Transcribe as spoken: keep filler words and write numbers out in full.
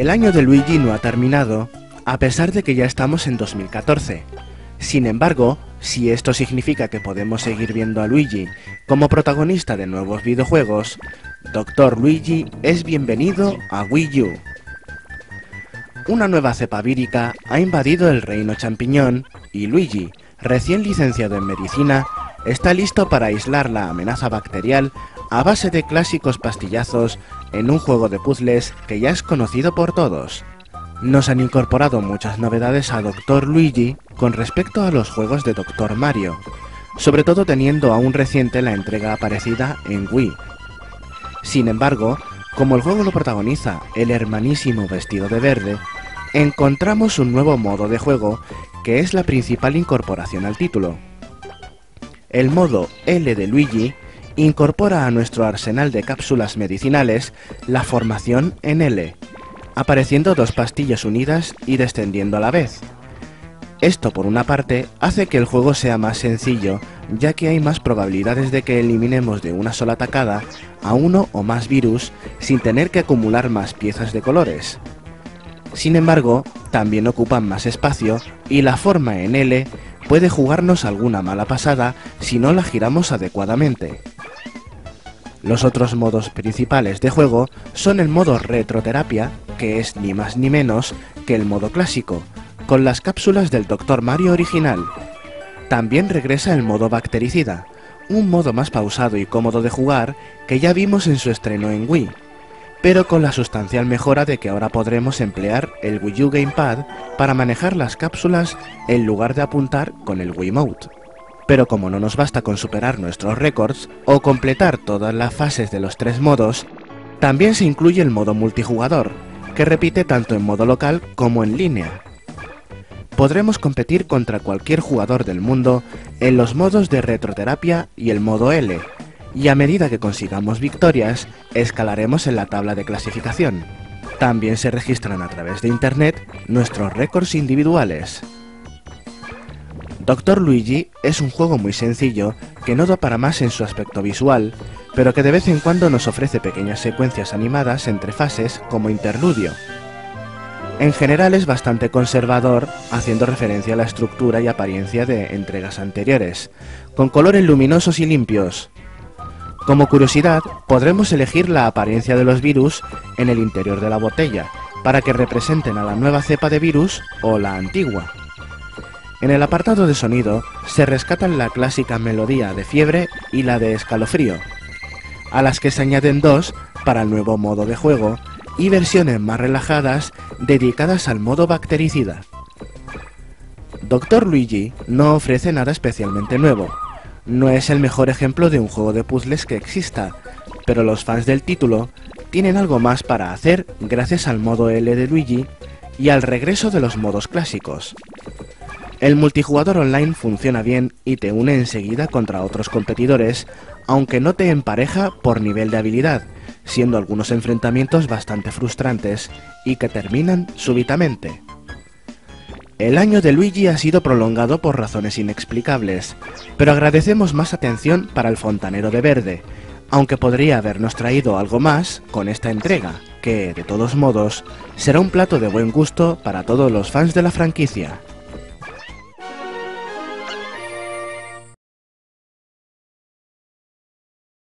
El año de Luigi no ha terminado, a pesar de que ya estamos en dos mil catorce. Sin embargo, si esto significa que podemos seguir viendo a Luigi como protagonista de nuevos videojuegos, doctor Luigi es bienvenido a Wii U. Una nueva cepa vírica ha invadido el reino champiñón y Luigi, recién licenciado en medicina, está listo para aislar la amenaza bacterial a base de clásicos pastillazos en un juego de puzzles que ya es conocido por todos. Nos han incorporado muchas novedades a doctor Luigi con respecto a los juegos de doctor Mario, sobre todo teniendo aún reciente la entrega aparecida en Wii. Sin embargo, como el juego lo protagoniza el hermanísimo vestido de verde, encontramos un nuevo modo de juego que es la principal incorporación al título. El modo L de Luigi incorpora a nuestro arsenal de cápsulas medicinales la formación en L, apareciendo dos pastillas unidas y descendiendo a la vez. Esto por una parte hace que el juego sea más sencillo, ya que hay más probabilidades de que eliminemos de una sola tacada a uno o más virus sin tener que acumular más piezas de colores. Sin embargo, también ocupan más espacio y la forma en L puede jugarnos alguna mala pasada si no la giramos adecuadamente. Los otros modos principales de juego son el modo retroterapia, que es ni más ni menos que el modo clásico, con las cápsulas del doctor Mario original. También regresa el modo bactericida, un modo más pausado y cómodo de jugar que ya vimos en su estreno en Wii, pero con la sustancial mejora de que ahora podremos emplear el Wii U Gamepad para manejar las cápsulas en lugar de apuntar con el Wiimote. Pero como no nos basta con superar nuestros récords o completar todas las fases de los tres modos, también se incluye el modo multijugador, que repite tanto en modo local como en línea. Podremos competir contra cualquier jugador del mundo en los modos de retroterapia y el modo L, y a medida que consigamos victorias, escalaremos en la tabla de clasificación. También se registran a través de internet nuestros récords individuales. doctor Luigi es un juego muy sencillo que no da para más en su aspecto visual, pero que de vez en cuando nos ofrece pequeñas secuencias animadas entre fases como interludio. En general es bastante conservador, haciendo referencia a la estructura y apariencia de entregas anteriores, con colores luminosos y limpios. Como curiosidad, podremos elegir la apariencia de los virus en el interior de la botella, para que representen a la nueva cepa de virus o la antigua. En el apartado de sonido se rescatan la clásica melodía de fiebre y la de escalofrío, a las que se añaden dos para el nuevo modo de juego y versiones más relajadas dedicadas al modo bactericida. doctor Luigi no ofrece nada especialmente nuevo, no es el mejor ejemplo de un juego de puzzles que exista, pero los fans del título tienen algo más para hacer gracias al modo L de Luigi y al regreso de los modos clásicos. El multijugador online funciona bien y te une enseguida contra otros competidores, aunque no te empareja por nivel de habilidad, siendo algunos enfrentamientos bastante frustrantes y que terminan súbitamente. El año de Luigi ha sido prolongado por razones inexplicables, pero agradecemos más atención para el fontanero de verde, aunque podría habernos traído algo más con esta entrega, que, de todos modos, será un plato de buen gusto para todos los fans de la franquicia.